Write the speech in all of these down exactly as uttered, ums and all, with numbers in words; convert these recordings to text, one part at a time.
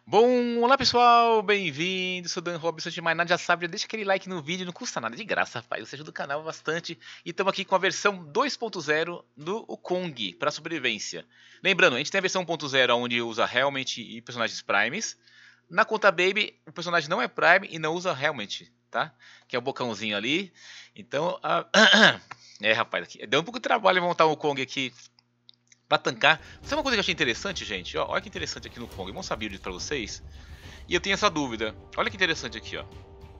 Bom, olá pessoal, bem-vindos, sou Dan Robson, de mais nada já sabe, já deixa aquele like no vídeo, não custa nada, de graça, rapaz, você ajuda o canal bastante. E estamos aqui com a versão dois ponto zero do Kong para sobrevivência. Lembrando, a gente tem a versão um ponto zero onde usa Helmet e personagens Primes. Na conta Baby, o personagem não é Prime e não usa Helmet, tá? Que é o bocãozinho ali. Então, a... é rapaz, aqui. Deu um pouco de trabalho montar o Kong aqui pra tancar. Sabe uma coisa que eu achei interessante, gente? Ó, olha que interessante aqui no Kong. Vou mostrar build pra vocês. E eu tenho essa dúvida. Olha que interessante aqui, ó.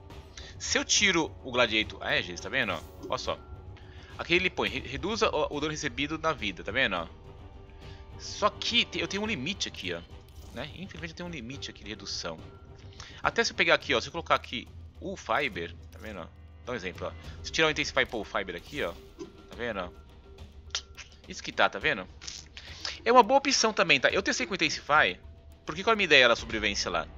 Se eu tiro o Gladiator... Ah, é, gente, tá vendo? Ó? Olha só. Aqui ele põe, reduza o dano recebido na vida, tá vendo? Ó? Só que eu tenho um limite aqui, ó. Né? Infelizmente eu tenho um limite aqui de redução. Até se eu pegar aqui, ó. Se eu colocar aqui o Fiber, tá vendo? Ó? Dá um exemplo, ó. Se eu tirar o Intensify e pôr o Fiber aqui, ó. Tá vendo? Ó? Isso que tá, tá vendo? É uma boa opção também, tá? Eu testei com o Intensify, porque qual é a minha ideia da sobrevivência lá?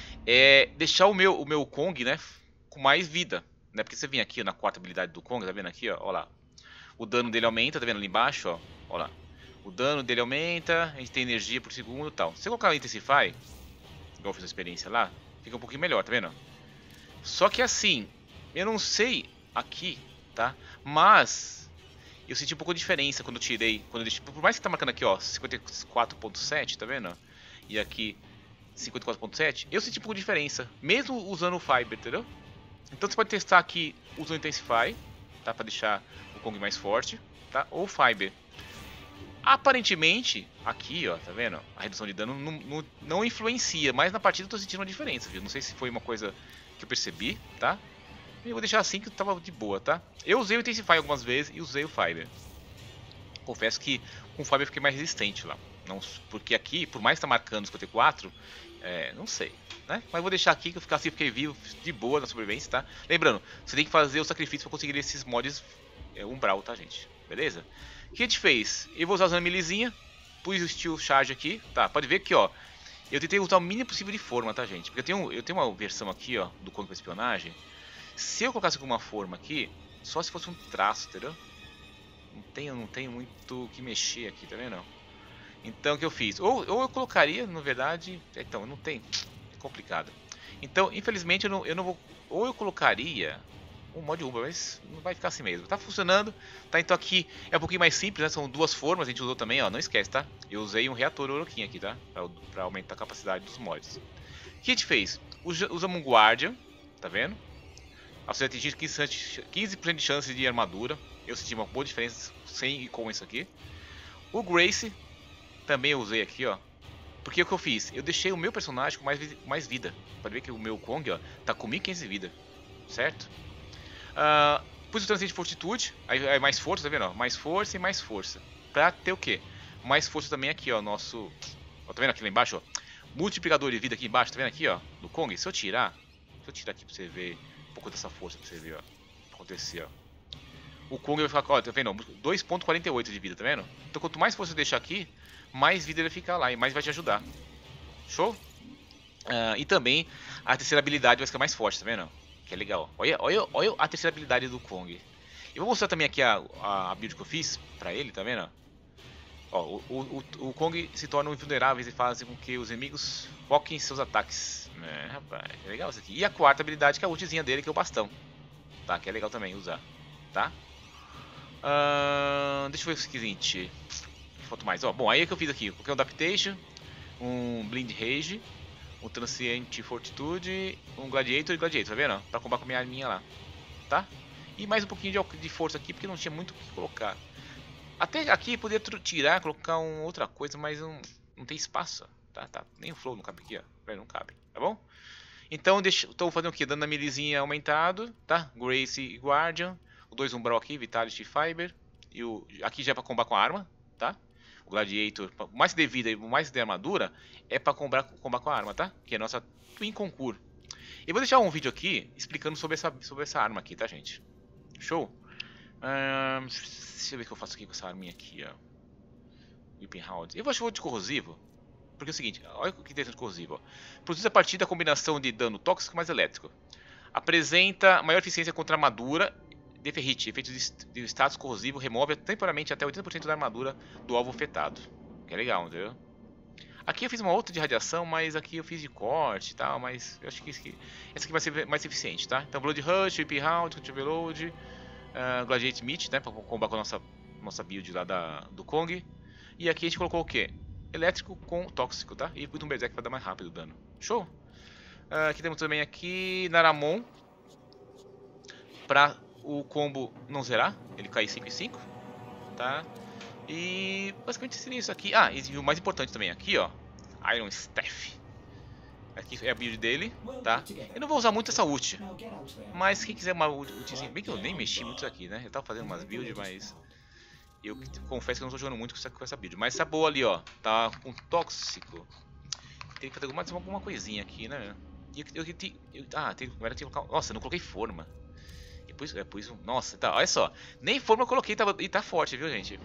É deixar o meu, o meu Kong, né, com mais vida, né? Porque você vem aqui ó, na quarta habilidade do Kong, tá vendo aqui, ó, ó lá. O dano dele aumenta, tá vendo ali embaixo, ó, ó lá. O dano dele aumenta, a gente tem energia por segundo e tal. Se eu colocar o Intensify, igual eu fiz a experiência lá, fica um pouquinho melhor, tá vendo? Só que assim, eu não sei aqui, tá? Mas... eu senti um pouco de diferença quando eu tirei, quando eu deixei, por mais que tá marcando aqui, ó, cinquenta e quatro ponto sete, tá vendo? E aqui cinquenta e quatro ponto sete, eu senti um pouco de diferença, mesmo usando o Fiber, entendeu? Então você pode testar aqui usando o Intensify, tá? Pra deixar o Kong mais forte, tá? Ou o Fiber. Aparentemente, aqui, ó, tá vendo? A redução de dano não, não, não influencia, mas na partida eu tô sentindo uma diferença, viu? Não sei se foi uma coisa que eu percebi, tá? Eu vou deixar assim que tava de boa, tá? Eu usei o Intensify algumas vezes e usei o Fiber. Confesso que com o Fiber eu fiquei mais resistente lá. Não, porque aqui, por mais que tá marcando cinquenta e quatro, é, não sei, né? Mas eu vou deixar aqui que eu ficar assim, fiquei vivo de boa na sobrevivência, tá? Lembrando, você tem que fazer o sacrifício pra conseguir esses mods é, umbral, tá, gente? Beleza? O que a gente fez? Eu vou usar a milizinha, pus o Steel Charge aqui, tá? Pode ver que, ó, eu tentei usar o mínimo possível de forma, tá, gente? Porque eu tenho, eu tenho uma versão aqui, ó, do Kong com espionagem. Se eu colocasse alguma forma aqui, só se fosse um traço, entendeu? Não tenho, não tenho muito o que mexer aqui, tá vendo? Então o que eu fiz? Ou, ou eu colocaria, na verdade... Então, não tem... É complicado. Então, infelizmente, eu não, eu não vou... Ou eu colocaria um mod Uber, mas não vai ficar assim mesmo. Tá funcionando, tá? Então aqui é um pouquinho mais simples, né? São duas formas, a gente usou também, ó. Não esquece, tá? Eu usei um reator Oroquim aqui, tá? Pra, pra aumentar a capacidade dos mods. O que a gente fez? Usamos um Guardian, tá vendo? Ao você atingir quinze por cento de chance de armadura. Eu senti uma boa diferença sem e com isso aqui. O Grace também eu usei aqui, ó. Porque o que eu fiz? Eu deixei o meu personagem com mais, mais vida. Pode ver que o meu Kong, ó, tá com mil e quinhentos de vida. Certo? Uh, pus o Transcendente de Fortitude. Aí é mais força, tá vendo? Ó? Mais força e mais força. Pra ter o quê? Mais força também aqui, ó. Nosso... Ó, tá vendo aqui lá embaixo, ó? Multiplicador de vida aqui embaixo, tá vendo aqui, ó? Do Kong. Se eu tirar... Se eu tirar aqui pra você ver... um pouco dessa força pra você ver, ó, acontecer, ó. O Kong vai ficar, ó, tá vendo? dois ponto quarenta e oito de vida, tá vendo? Então quanto mais força você deixar aqui, mais vida ele vai ficar lá e mais vai te ajudar. Show? Uh, e também a terceira habilidade vai ficar mais forte, tá vendo? Que é legal. Olha, olha, olha a terceira habilidade do Kong. Eu vou mostrar também aqui a, a build que eu fiz pra ele, tá vendo? Ó, o, o, o Kong se torna invulneráveis e fazem com que os inimigos foquem em seus ataques. É, rapaz, é legal isso aqui. E a quarta habilidade que é a ultizinha dele, que é o bastão. Tá, que é legal também usar. Tá? Uh, deixa eu ver o seguinte. Que falta mais? Ó, bom, aí é que eu fiz aqui. Coloquei um Adaptation, um Blind Rage, um Transient Fortitude, um Gladiator e Gladiator, tá vendo? Pra combater com a minha arminha lá. Tá? E mais um pouquinho de, de força aqui, porque não tinha muito o que colocar. Até aqui poderia tirar, colocar uma outra coisa, mas não, não tem espaço. Tá, tá. Nem o flow não cabe aqui, ó. Não cabe, tá bom? Então, deixa, tô fazendo o que? Dando a milizinha aumentado, tá? Grace e Guardian. O dois umbral aqui, Vitality e Fiber. E o, aqui já é pra combar com a arma, tá? O Gladiator, o mais de vida e o mais de armadura, é pra combar, combar com a arma, tá? Que é a nossa Twin Concours. Eu vou deixar um vídeo aqui explicando sobre essa, sobre essa arma aqui, tá, gente? Show? Hum, deixa eu ver o que eu faço aqui com essa arminha aqui, ó. Whipping Round. Eu vou achar de corrosivo. Porque é o seguinte, olha o que interessante corrosivo. Ó. Produz a partir da combinação de dano tóxico mais elétrico. Apresenta maior eficiência contra armadura de ferrite. Efeito de status corrosivo remove temporariamente até oitenta por cento da armadura do alvo afetado. Que é legal, entendeu? Aqui eu fiz uma outra de radiação, mas aqui eu fiz de corte e tal, mas eu acho que esse aqui, esse aqui vai ser mais eficiente, tá? Então Blood Rush, Whip Round, Culture Overload, uh, Gladiate Meat, né? Pra combar com a nossa, nossa build lá da, do Kong. E aqui a gente colocou o quê? Elétrico com tóxico, tá? E com um Berserk pra dar mais rápido o dano. Show? Uh, aqui temos também aqui Naramon. Pra o combo não zerar, ele cair cinco e cinco, tá? E basicamente seria isso aqui. Ah, e o mais importante também, aqui ó, Iron Staff. Aqui é a build dele, tá? Eu não vou usar muito essa ult, mas quem quiser uma ultzinha, bem que eu nem mexi muito aqui, né? Eu tava fazendo umas builds, mas eu confesso que eu não tô jogando muito com essa, com essa build. Mas essa boa ali ó, tá com tóxico. Tem que fazer mais alguma coisinha aqui, né? E eu, eu, eu, eu, ah, tem, agora tem que colocar. Nossa, eu não coloquei forma. Depois, depois, nossa, tá, olha só. Nem forma eu coloquei tava, e tá forte, viu, gente?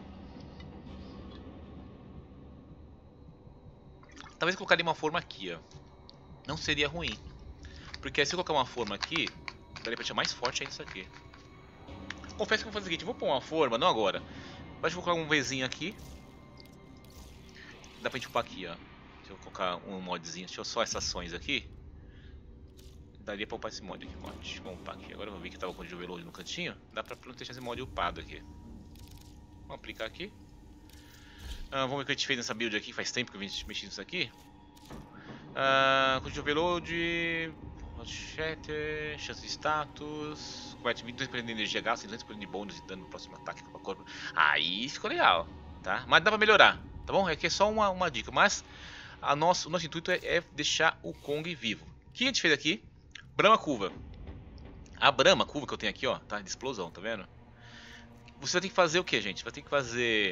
Talvez eu colocaria uma forma aqui, ó. Não seria ruim. Porque se eu colocar uma forma aqui, daria pra deixar mais forte ainda isso aqui. Confesso que eu vou fazer o seguinte, eu vou pôr uma forma, não agora. Mas eu vou colocar um Vzinho aqui. Dá pra gente upar aqui, ó. Deixa eu colocar um modzinho, deixa eu só essas ações aqui. Daria pra upar esse mod aqui, mod. Vamos upar aqui. Agora eu vou ver que tava com o de overload no cantinho. Dá pra deixar esse mod upado aqui. Vamos aplicar aqui. Ah, vamos ver o que a gente fez nessa build aqui. Faz tempo que eu vim mexendo nisso aqui. Ah, com o de overload. Shatter, chance de status. Converte vinte e dois por cento de energia gasta e duzentos por cento de bônus de dano no próximo ataque com a corpo. Aí ficou legal, tá? Mas dá pra melhorar, tá bom? Aqui é só uma, uma dica. Mas a nosso, o nosso intuito é, é deixar o Kong vivo. O que a gente fez aqui? Brahma Curva. A Brahma Curva que eu tenho aqui, ó, tá de explosão, tá vendo? Você vai ter que fazer o que, gente? Vai ter que fazer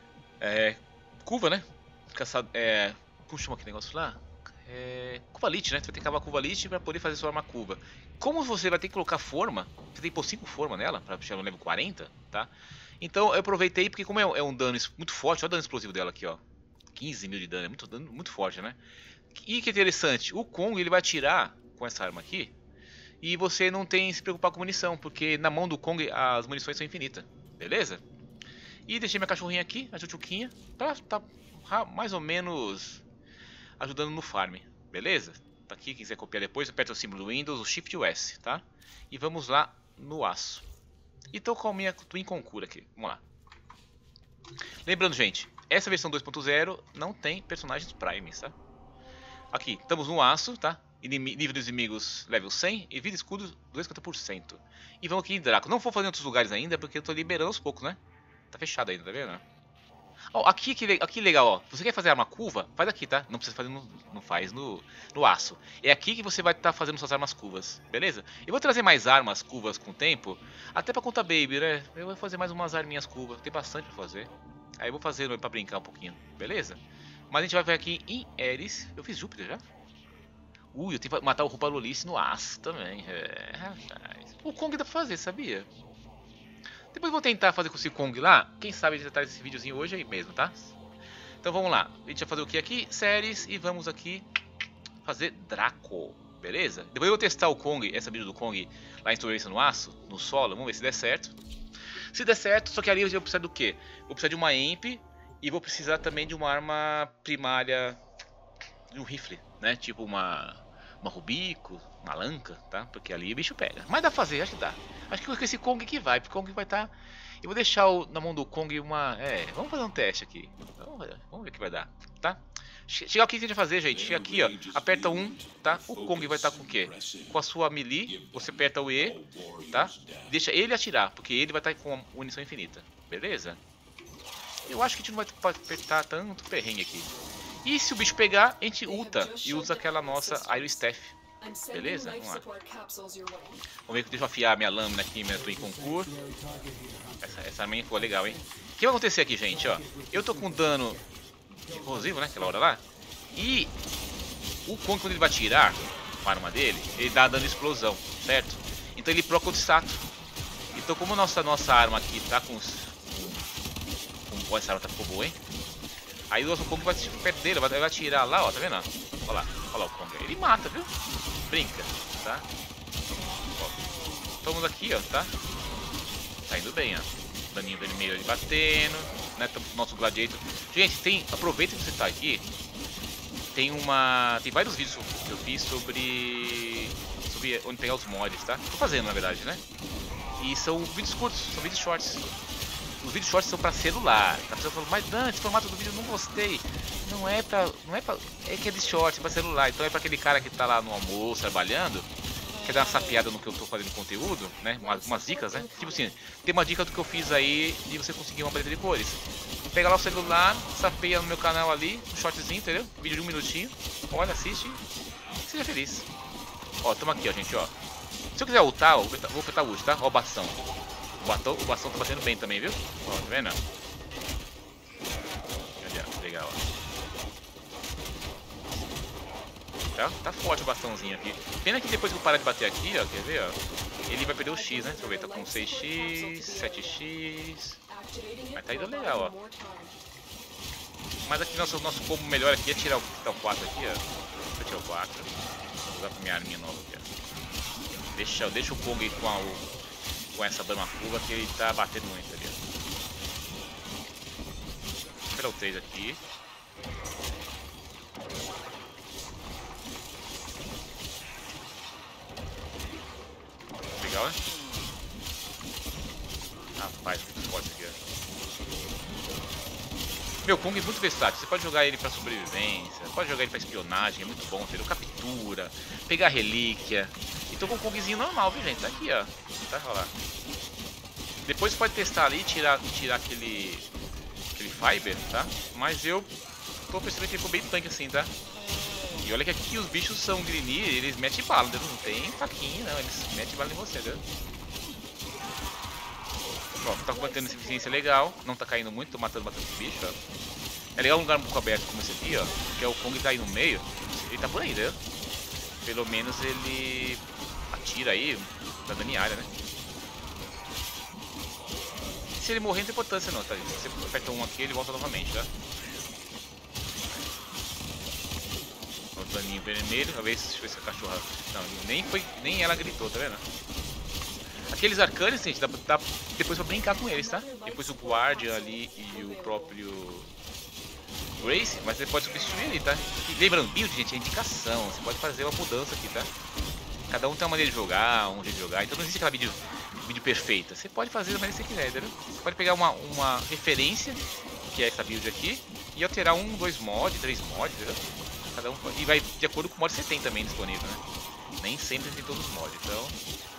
é, curva, né? Caçado, é, como chama aquele negócio lá? É, curva Lich, né? Você vai ter que cavar a curva Lich pra poder fazer sua arma curva. Como você vai ter que colocar forma, você tem que pôr cinco formas nela pra chegar no level quarenta, tá? Então eu aproveitei porque como é, é um dano muito forte, olha o dano explosivo dela aqui, ó. quinze mil de dano, é muito, dano, muito forte, né? E que interessante, o Kong ele vai atirar com essa arma aqui e você não tem que se preocupar com munição, porque na mão do Kong as munições são infinitas, beleza? E deixei minha cachorrinha aqui, a Chuchuquinha, pra tá mais ou menos ajudando no farm, beleza? Tá aqui, quem quiser copiar depois, aperta o símbolo do Windows, o Shift e o S, tá? E vamos lá no aço. E tô com a minha Twin Concura aqui, vamos lá. Lembrando, gente, essa versão dois ponto zero não tem personagens Primes, tá? Aqui, estamos no aço, tá? Nível dos inimigos level cem e vida e escudo duzentos e cinquenta por cento. E vamos aqui em Draco. Não vou fazer em outros lugares ainda porque eu tô liberando aos poucos, né? Tá fechado ainda, tá vendo? Ó, aqui, aqui, aqui legal, ó. Você quer fazer arma curva? Faz aqui, tá? Não precisa fazer no, não faz no, no aço. É aqui que você vai estar tá fazendo suas armas curvas, beleza? Eu vou trazer mais armas curvas com o tempo, até pra contar baby, né? Eu vou fazer mais umas arminhas curvas, tem bastante pra fazer. Aí eu vou fazer pra brincar um pouquinho, beleza? Mas a gente vai ver aqui em Ares. Eu fiz Júpiter já? Ui, eu tenho que matar o Roupa Lolice no aço também. É, rapaz. O Kong dá pra fazer, sabia? Depois eu vou tentar fazer com esse Kong lá. Quem sabe a gente tá esse videozinho hoje aí mesmo, tá? Então vamos lá. A gente vai fazer o que aqui? Séries. E vamos aqui fazer Draco. Beleza? Depois eu vou testar o Kong, essa build do Kong lá em Exploration no aço, no solo. Vamos ver se der certo. Se der certo, só que ali eu vou precisar do quê? Vou precisar de uma Imp. E vou precisar também de uma arma primária. De um rifle, né? Tipo uma... Uma Rubico, uma Lanca, tá? Porque ali o bicho pega. Mas dá pra fazer, acho que dá. Acho que com esse Kong que vai, porque o Kong vai estar... Tá... Eu vou deixar o, na mão do Kong uma... É, vamos fazer um teste aqui. Vamos ver, vamos ver o que vai dar, tá? Chegar aqui que a gente vai fazer, gente. Chega aqui, ó. Aperta um, tá? O Kong vai estar tá com o quê? Com a sua melee. Você aperta o E, tá? Deixa ele atirar, porque ele vai estar tá com munição infinita. Beleza? Eu acho que a gente não vai apertar tanto perrengue aqui. E se o bicho pegar, a gente ulta e usa aquela nossa Iron Staff. Beleza? Vamos lá. Vamos ver que deixa eu afiar minha lâmina aqui, minha Twin Concur. Essa, essa arminha ficou legal, hein? O que vai acontecer aqui, gente? Ó, eu tô com dano corrosivo, né? Aquela hora lá. E o Kong, quando ele vai atirar com a arma dele, ele dá dano de explosão, certo? Então ele proca o status. Então, como a nossa, nossa arma aqui tá com. com, com essa arma tá ficou boa, hein? Aí o Kong vai perto dele, vai, vai atirar lá, ó, tá vendo? Olha lá, olha lá o Kong. Ele mata, viu? Brinca, tá? Ó, estamos aqui, ó, tá? Tá indo bem, ó. Daninho vermelho ali batendo, né? Nosso Gladiator. Gente, tem, aproveita que você tá aqui tem uma... Tem vários vídeos que eu fiz sobre... Sobre onde pegar os mods, tá? Tô fazendo, na verdade, né? E são vídeos curtos, são vídeos shorts. Os vídeos shorts são pra celular. A pessoa falou, mas Dan, esse formato do vídeo eu não gostei. Não é pra... Não é pra... É que é de short, é pra celular. Então é pra aquele cara que tá lá no almoço, trabalhando, quer dar uma sapiada no que eu tô fazendo conteúdo, né? Umas, umas dicas, né? Tipo assim, tem uma dica do que eu fiz aí de você conseguir uma paleta de cores. Pega lá o celular, sapeia no meu canal ali, um shortzinho, entendeu? Vídeo de um minutinho. Olha, assiste e seja feliz. Ó, tamo aqui, ó, gente, ó. Se eu quiser ultar, ó, vou apertar o ult, tá? Ó o bastão. O bastão, o bastão tá batendo bem também, viu? Ó, tá vendo? Olha, legal, ó. Tá, tá forte o bastãozinho aqui. Pena que depois que eu parar de bater aqui, ó, quer ver, ó, ele vai perder o X, né? Deixa eu ver, tá com seis x, sete x. Mas tá indo legal, ó. Mas aqui nosso, nosso combo melhor aqui é tirar o, tá o quatro aqui, ó. Deixa eu tirar o quatro. Vou usar pra minha arminha nova aqui, ó. Deixa, deixa o Kong com, a, o, com essa dama fuga que ele tá batendo muito ali, ó. Vou tirar o três aqui. Legal, né? Rapaz, muito forte aqui, ó. Meu, Kong é muito versátil. Você pode jogar ele pra sobrevivência, pode jogar ele pra espionagem, é muito bom, entendeu? Captura, pegar relíquia. E tô com o Kongzinho normal, viu, gente? Tá aqui, ó. Tá, olha lá. Depois você pode testar ali e tirar, tirar aquele, aquele fiber, tá? Mas eu tô percebendo que ele ficou bem tanque assim, tá? E olha que aqui os bichos são Grinir, eles metem bala, entendeu? Não tem faquinha, não. Eles metem bala em você, entendeu? Ó, tá batendo eficiência legal, não tá caindo muito, tô matando bastante bicho, ó. É legal um lugar um pouco aberto como esse aqui, ó, que é o Kong tá aí no meio, ele tá por aí, né? Pelo menos ele atira aí, tá dando em área, né? Se ele morrer não tem importância não, tá? Se você aperta um aqui, ele volta novamente, tá? O daninho vermelho, talvez deixa eu ver se a cachorra... Não, nem, foi, nem ela gritou, tá vendo? Aqueles arcanes, gente, dá, dá depois pra brincar com eles, tá? Depois o Guardian ali e o próprio Grace, mas você pode substituir ali, tá? E lembrando, build, gente, é indicação, você pode fazer uma mudança aqui, tá? Cada um tem uma maneira de jogar, um jeito de jogar, então não existe aquela vídeo, vídeo perfeita. Você pode fazer da maneira que você quiser, entendeu? Você pode pegar uma, uma referência, que é essa build aqui, e alterar um, dois mods, três mods, entendeu? Cada um pode, e vai de acordo com o mod que você tem também disponível, né? Nem sempre tem todos os mods, então...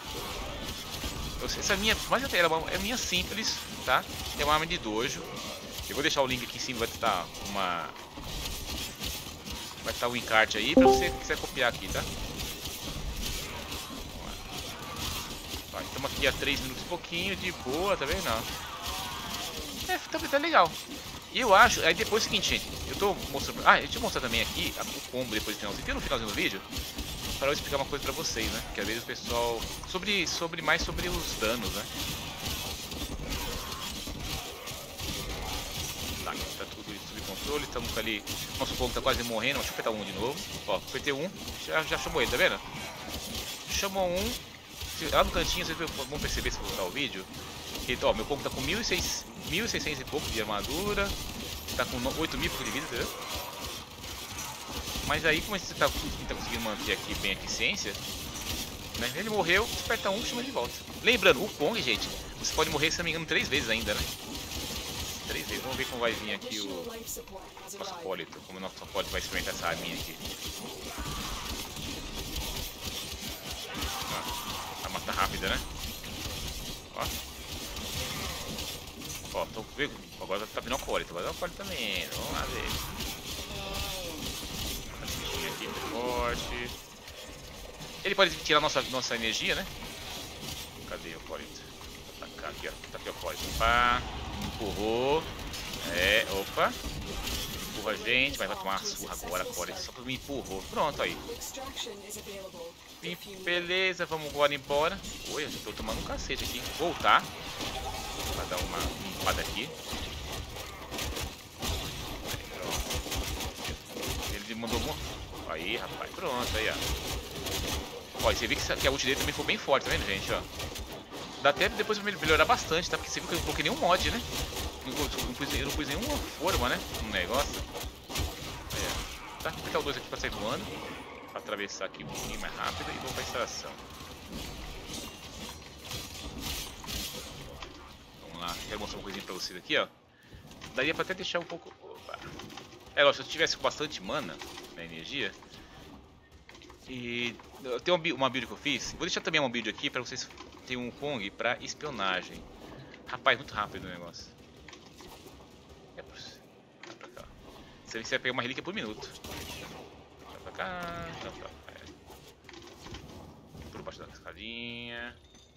Essa minha, mas até ela é minha simples, tá? É uma arma de dojo. Eu vou deixar o link aqui em cima, vai estar uma... Vai estar o encarte aí pra você que quiser copiar aqui, tá? Vai, estamos aqui há três minutos e pouquinho, de boa, tá vendo? É, tá, tá legal. E eu acho, aí depois é o seguinte, gente, eu tô mostrando... Ah, deixa eu mostrar também aqui o combo depois do finalzinho. Tem no finalzinho do vídeo, para eu explicar uma coisa pra vocês, né? Que às vezes o pessoal... Sobre, sobre mais sobre os danos, né? Tá, tá tudo isso sob controle, estamos ali... Nosso fogo tá quase morrendo, deixa eu apertar um de novo. Ó, apertei um, já, já chamou ele, tá vendo? Chamou um... Lá no cantinho, vocês vão perceber se voltar o vídeo. Que, ó, meu fogo tá com mil e seiscentos e pouco de armadura. Tá com oito mil de vida, entendeu? Mas aí, como você tá, tá conseguindo manter aqui bem a eficiência, né? Ele morreu, desperta um, chama de volta. Lembrando, o Kong, gente, você pode morrer, se não me engano, três vezes ainda, né? Três vezes. Vamos ver como vai vir aqui o nosso Apólito, como o nosso Apólito vai experimentar essa arminha aqui. Ó, a mata rápida, né? Ó. Ó, tô vendo. Agora tá vindo o Apólito, vai dar o Apólito também. Vamos lá ver. Aqui, muito forte. Ele pode tirar nossa, nossa energia, né? Cadê o Apólito? Tá aqui, ó. Tá aqui o Apólito. Opa. Empurrou. É, opa. Empurra a gente, mas vai tomar uma surra agora, Apólito. Só me empurrou. Pronto, aí. Beleza, vamos agora embora. Oi, eu tô tomando um cacete aqui. Voltar. Vai dar uma limpada aqui. Ele mandou alguma... Aí, rapaz. Pronto, aí, ó. Ó, e você viu que a ult dele também foi bem forte, tá vendo, gente, ó. Dá até depois pra melhorar bastante, tá? Porque você viu que eu não coloquei nenhum mod, né? Eu não pus, eu não pus nenhuma forma, né? No negócio. Aí, ó. Tá, apertar o dois aqui pra sair voando. Pra atravessar aqui um pouquinho mais rápido e vou pra instalação. Vamos lá, quero mostrar uma coisinha pra vocês aqui, ó. Daria pra até deixar um pouco... Opa. É, lógico, se eu tivesse com bastante mana, na energia... E... Eu tenho uma build que eu fiz. Vou deixar também uma build aqui pra vocês terem um Kong pra espionagem. Rapaz, muito rápido o negócio. É por... Vai pra cá. Você vai pegar uma relíquia por minuto. Vai pra cá, vai pra cá. É. Por baixo da escadinha.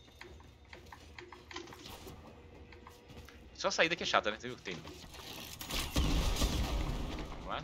Só a saída que é chata, né? Você viu o que tem? Vamos lá.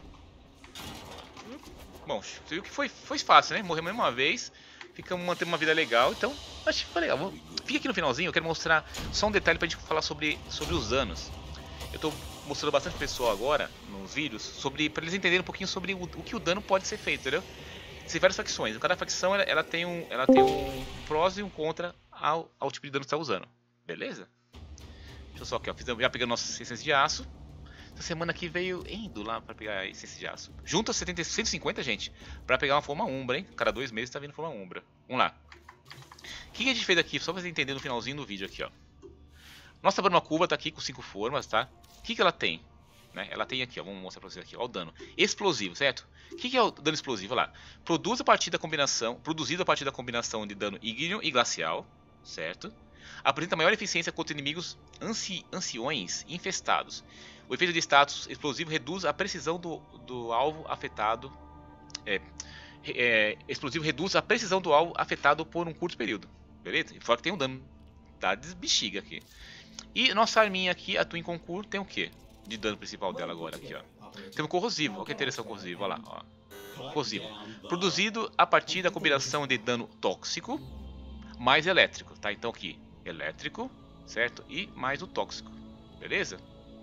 Bom, você viu que foi, foi fácil, né? Morremos uma vez, ficamos mantendo uma vida legal, então acho que foi legal. Vou... Fica aqui no finalzinho, eu quero mostrar só um detalhe pra gente falar sobre, sobre os danos. Eu tô mostrando bastante pessoal agora, nos vídeos, sobre, pra eles entenderem um pouquinho sobre o, o que o dano pode ser feito, entendeu? Tem várias facções, cada facção ela, ela tem, um, ela tem um prós e um contra ao, ao tipo de dano que você tá usando, beleza? Deixa eu só aqui, ó, já pegando nossa essência de aço. Essa semana aqui veio indo lá pra pegar a essência de aço. Junta setenta, cento e cinquenta, gente, pra pegar uma forma umbra, hein? Cada dois meses tá vindo forma umbra. Vamos lá. O que, que a gente fez aqui? Só pra você entender no finalzinho do vídeo aqui, ó. Nossa Brahma Cuba tá aqui com cinco formas, tá? O que, que ela tem? Né? Ela tem aqui, ó. Vamos mostrar pra vocês aqui, ó. O dano explosivo, certo? O que, que é o dano explosivo? Olha lá. Produz a partir da combinação, produzido a partir da combinação de dano ígneo e glacial, certo? Apresenta maior eficiência contra inimigos anci, anciões infestados. O efeito de status explosivo reduz a precisão do, do alvo afetado. É, é, explosivo reduz a precisão do alvo afetado por um curto período. Beleza? E fora que tem um dano da bexiga aqui. E nossa arminha aqui, a Twin Concours, tem o que? De dano principal dela agora aqui, ó. Tem o corrosivo. Olha que interessante o corrosivo. Olha lá, ó. Corrosivo. Produzido a partir da combinação de dano tóxico mais elétrico, tá? Então aqui, elétrico, certo? E mais o tóxico. Beleza?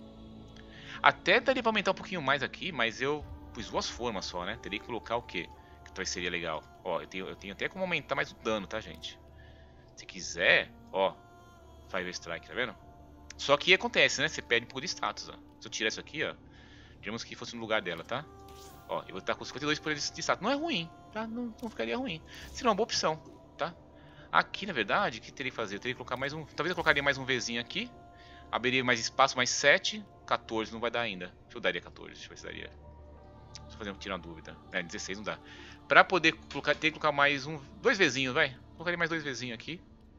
Até daria pra aumentar um pouquinho mais aqui, mas eu pus duas formas só, né? Teria que colocar o que? Que talvez seria legal. Ó, eu tenho, eu tenho até como aumentar mais o dano, tá, gente? Se quiser, ó, Five Strike, tá vendo? Só que acontece, né? Você perde um pouco de status, ó. Se eu tirar isso aqui, ó, digamos que fosse no lugar dela, tá? Ó, eu vou estar com cinquenta e dois por cento de status. Não é ruim, tá? Não, não ficaria ruim. Seria uma boa opção, tá? Aqui, na verdade, o que teria que fazer? Eu teria que colocar mais um... Talvez eu colocaria mais um Vzinho aqui. Abriria mais espaço, mais sete. quatorze não vai dar ainda. Deixa eu daria quatorze, deixa eu ver se daria. Só fazer um tirar uma dúvida. É, dezesseis não dá. Pra poder colocar, ter que colocar mais um... Dois Vzinhos, vai. Colocaria mais dois Vzinhos aqui.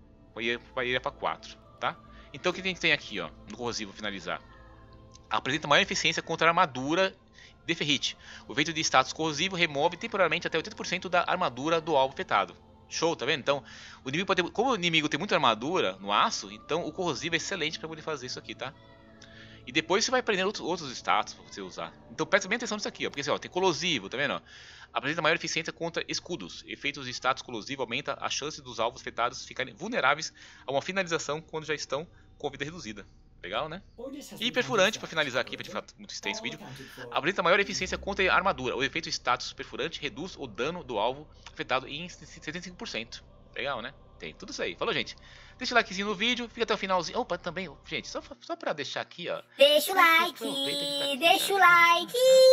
Aí iria pra quatro, tá? Então o que a gente tem aqui, ó, no corrosivo, finalizar. Apresenta maior eficiência contra a armadura de ferrite. O efeito de status corrosivo remove temporariamente até oitenta por cento da armadura do alvo afetado. Show, tá vendo? Então, o inimigo pode ter, como o inimigo tem muita armadura no aço, então o corrosivo é excelente para poder fazer isso aqui, tá? E depois você vai aprendendo outros, outros status para você usar. Então presta bem atenção nisso aqui, ó, porque assim, ó, tem corrosivo, tá vendo? Ó? Apresenta maior eficiência contra escudos. Efeitos de status corrosivo aumenta a chance dos alvos afetados ficarem vulneráveis a uma finalização quando já estão com vida reduzida. Legal, né? E perfurante, para finalizar aqui, para de fato muito extenso o vídeo, apresenta maior eficiência contra a armadura. O efeito status perfurante reduz o dano do alvo afetado em setenta e cinco por cento. Legal, né? Tem tudo isso aí. Falou, gente? Deixa o likezinho no vídeo, fica até o finalzinho. Opa, também, gente, só, só pra deixar aqui, ó. Deixa o like, tá deixa o like,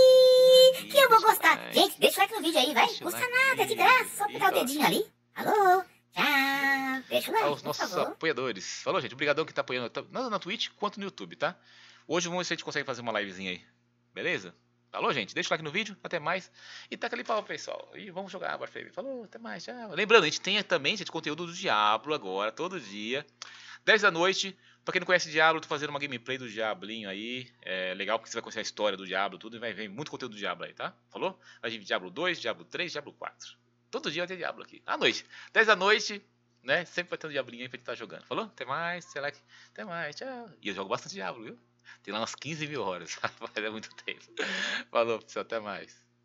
que eu vou gostar. Gente, deixa o like no vídeo aí, vai. Não custa nada, de graça, só apertar o dedinho ali. Alô? Tchau. Deixa o like, aos nossos por favor. apoiadores. Falou, gente? Obrigadão que tá apoiando tanto na Twitch quanto no YouTube, tá? Hoje vamos ver se a gente consegue fazer uma livezinha aí. Beleza? Falou, gente? Deixa o like no vídeo. Até mais. E taca ali pau, pessoal. E vamos jogar Warframe. Falou, até mais. Tchau. Lembrando, a gente tem também, gente, conteúdo do Diablo agora, todo dia. dez da noite. Pra quem não conhece Diablo, tô fazendo uma gameplay do Diablinho aí. É legal porque você vai conhecer a história do Diablo, tudo. E vai ver muito conteúdo do Diablo aí, tá? Falou? Vai vir Diablo dois, Diablo três, Diablo quatro. Todo dia vai ter Diablo aqui. À noite. dez da noite, né? Sempre vai ter um Diablinho aí pra gente estar jogando. Falou? Até mais. Sei lá que... Até mais. Tchau. E eu jogo bastante Diablo, viu? Tem lá umas quinze mil horas. É muito tempo. Falou, pessoal. Até mais.